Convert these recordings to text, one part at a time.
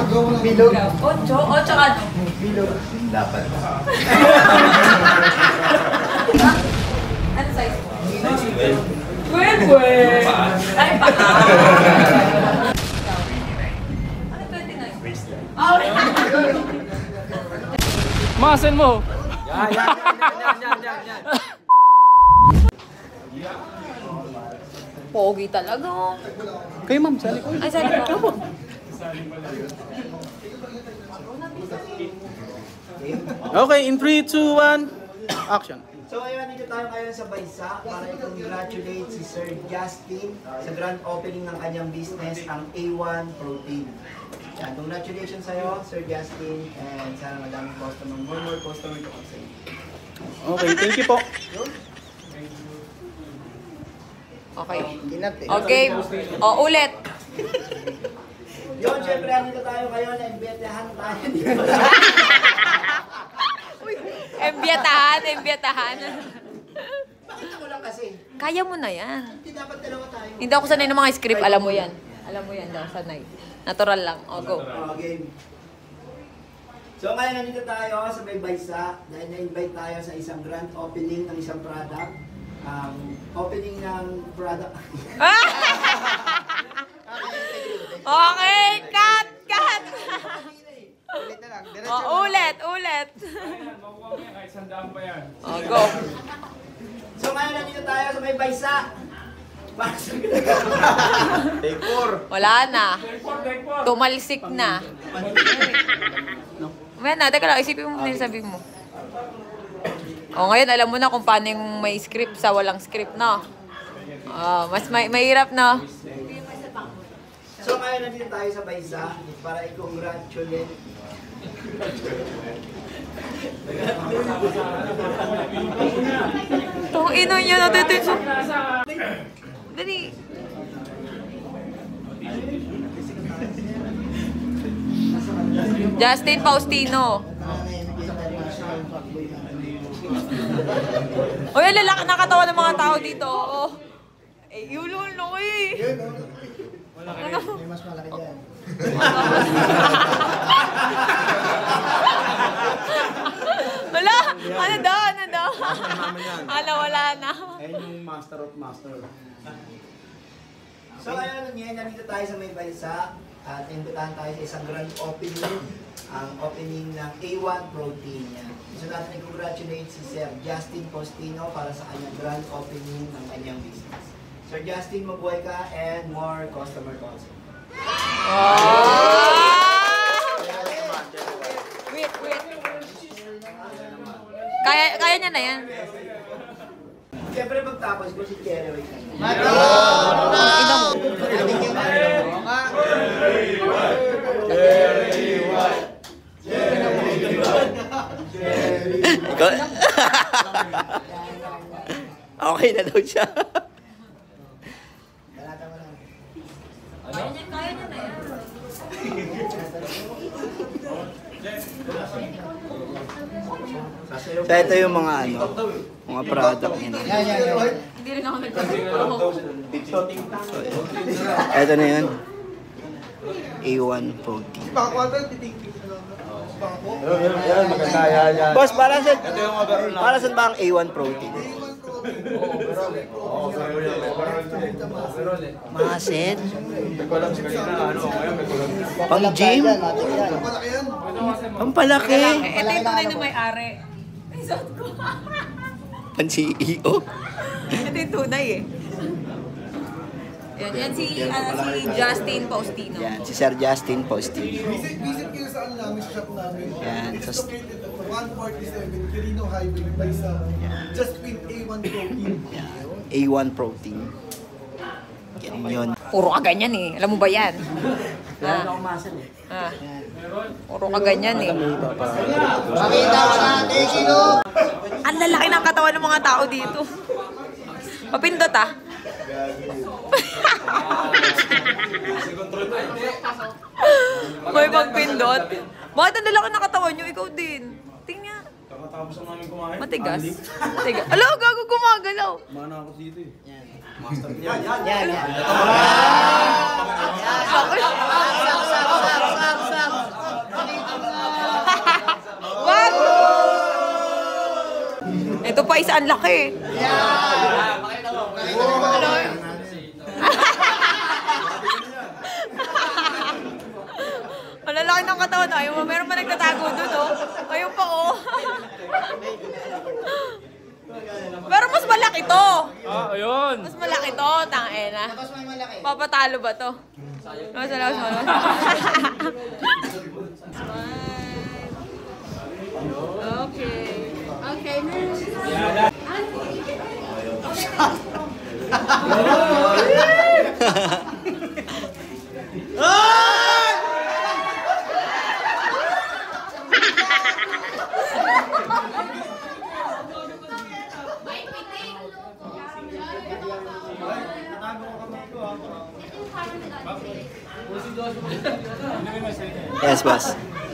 Bilog. 8? 8 ano? Bilog. Dapat. Ano size mo? 12. Ay, baka. Ano 29? Oh, Masin mo! Yan. pogi talaga. Kayo ma'am, sali ko. Ay, sali ko. Okay, in 3, 2, 1, action. So ayun, dito tayo ngayon sa Baysa para i-congratulate si Sir Justin sa grand opening ng kanyang business, ang A1 Protein. Yan, congratulations sa'yo, Sir Justin, and sana madaming customer, more customer to come sa'yo. Okay, thank you po. Okay. Ginat eh. Okay. O, ulit. Yun, syempre, dito tayo ngayon, nag-betehan tayo dito. Embiyatahan. Bakit ako lang kasi? Kaya mo na yan. Hindi dapat dalawa tayo. Hindi ako sanay ng mga script, alam mo yan. Alam mo yan daw, sanay. Natural lang. O, go. Game. So ngayon nandito tayo sa Baysa dahil na-invite tayo sa isang grand opening ng isang product. Opening ng product. Okay, cut! Ulit na lang. O, ulit. Makuha mo yan, kahit sandaan pa yan. O, go. So ngayon nandito tayo sa Baysa. Para sa Take 4. Wala na. Take 4. Tumalsik na. Mamaya na, teka lang, isipin mo muna yung sabi mo. O, ngayon alam mo na kung paano yung may script sa walang script, no? Mas mahirap, no? So ngayon nandito tayo sa Baysa para i-congratulate. Itong ino niya natitiso. Dali. Justin Faustino. Uy, ang lalaki nakatawa ng mga tao dito. Oh. Eh, yululo eh. May mas malaki dyan. Wala! Ano daw? Wala na. Ayun yung master of master. So ayun, ngayon nandito tayo sa may Baysa at imbitahan tayo sa isang grand opening, ang opening ng A1 Protein. Yan. Gusto natin i-congratulate si Sir Justin Faustino para sa kanyang grand opening ng kanyang business. Sir Justin, mabuhay ka and more customer calls. Wait. Kaya niya na yan. Siyempre pagtapos ko si Cherry White. Ina mo. Okay na daw siya. Kaya niya na yan. So ito yung mga mga product niya. Hindi rin ako nagkakaroon. Ito na yun. A1 Protein. Boss, para saan ba ang A1 Protein? Masin? Pang gym? Pampalaki? Ito yung tunay na may-ari. Ay, suot ko. Pan CEO? Ito yung tunay eh. Yan si Justin Faustino. Yan, si Sir Justin Faustino. Visit kayo sa ano namin, sa shop namin. Yan, It's sa- located at 147 Quirino Highway, Baysa. Just with A1 Protein. Yan, A1 Protein. Yan yun. Puro ka ganyan eh. Alam mo ba yan? Puro ka ganyan eh. Pakita ko natin sino! Ang lalaki ng katawan ng mga tao dito. Mapindot ah. May magpindot. Bakit ang lalaki ng katawan nyo? Ikaw din. Tingnan. Tapos ang namin kumain. Matigas. Alo, gago gumagalaw. Mana ako dito eh. Yan. Ito pa isa, ang laki. Ano? Ang lalaki ng katawan. Ayaw mo, meron pa nagtatago doon, oh. Ayun pa, oh. Pero mas malaki to. Ah, ayun. Mas malaki to, tangena. Papatalo ba to? Mas malaki. Okay. Okay, next. Yes, boss.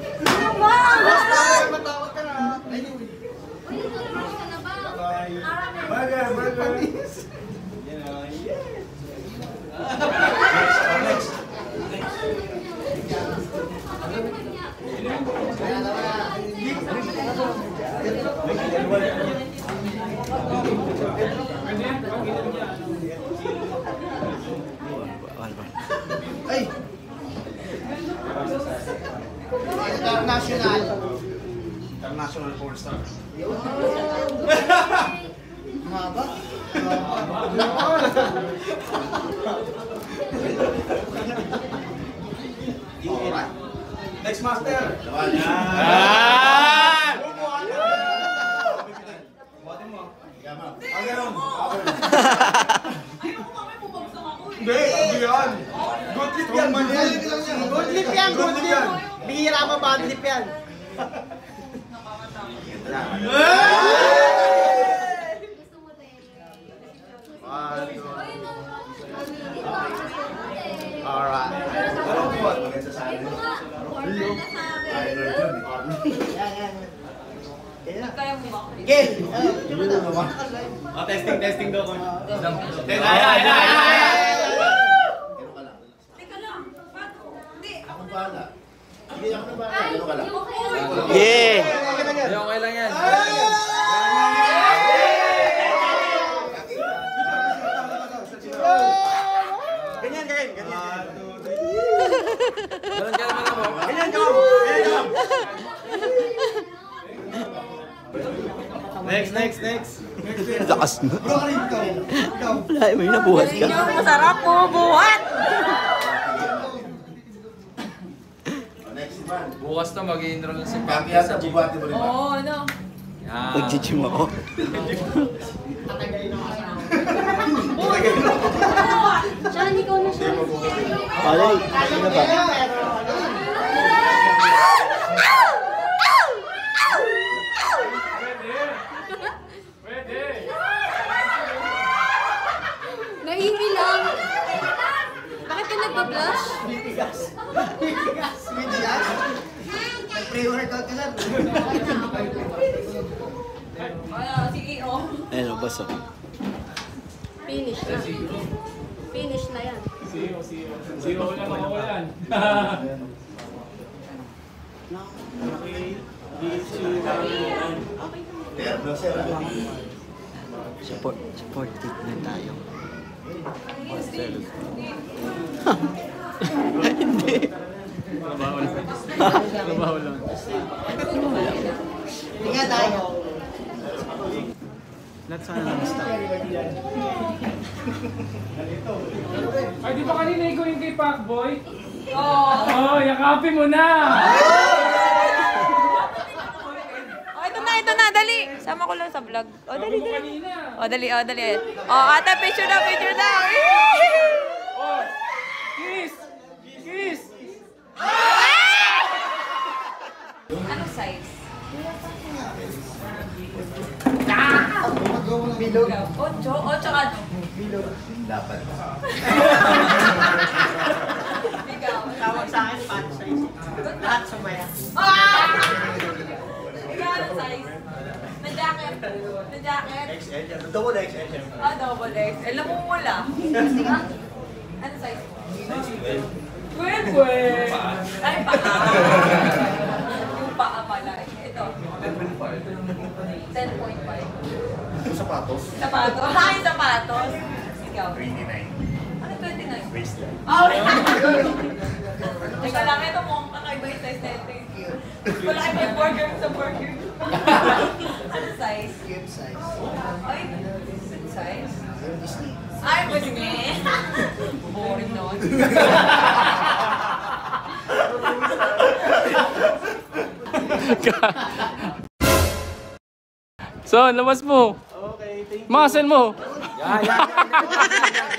Ay! International porn star. Mahaba? Alright. Next master. Hindi, hindi yan. Good lip yan. Good lip yan, good lip. Bihira pa bad lip yan. Alright. Kaya mo ba? Gil! Testing daw ko. Teka lang. Hindi. Yeah! Okay lang yan. Ganyan, ganyan. Ganun ka naman ako. Ganyan, ganyan. Next. Lakas na. Bro, ano ikaw? Ikaw. Wala, may nabuhat ka. Masarap po, buhat! Bukas na mag-i-enroll na si Papi. Oo, ano? Mag-gym ako. Sean, ikaw na siya. Alay, sino ba? Naiiwi lang. Bakit ka nagpa-blush? Pre-workout ka lang. Sige, oh. Ayun, oh, boss. Oh. Finish na. Finish na yan. Support kit na tayo. Hindi. Trabaho lang. Tingnan tayo. Lahat sana lang stop. Ay, di ba kanina ikaw yung kay Pacboy? Oo. Oh, yakapin mo na! Oh, ito na, dali. Sama ko lang sa vlog. Oh, dali. Kanina. Oh, dali. Oh, ata, picture na. Oh, kiss! Anong size? Bilog. 8 ano? Dapat. Ikaw. Tawag sa akin, pat size. Lahat sumaya. Ikaw, anong size? Na jacket? XL. Double XL. Ah, double X. Alam mo wala. Ano size mo? Pwede. Ay, paa. Yung paa pala. Ito. 10.5. Sapatos. Sapatos? Ay, sapatos. Ikaw? 29. Ano 29? Waistline. Oh, teka lang, ito mo, kakaiba yung size natin. Wala kayo yung burger sa burger. Ano size? Cute size. Ay, good size. Yung Disney. Ay, pwede nga. Boring naman. So, labas mo. Okay, thank you. Muscle mo. Yan.